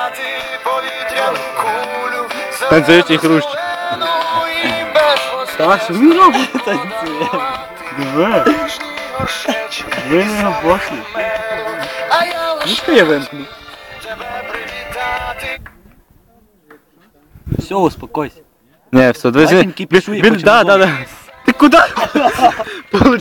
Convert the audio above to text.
Танцюєш і хрущ. Та що він робить танцює? Диви. Ви не його пошлі. Ну що я вимкну? Все, успокойся. Не, все, Бачиш, він кипішує, він, хоче да. Ти куди?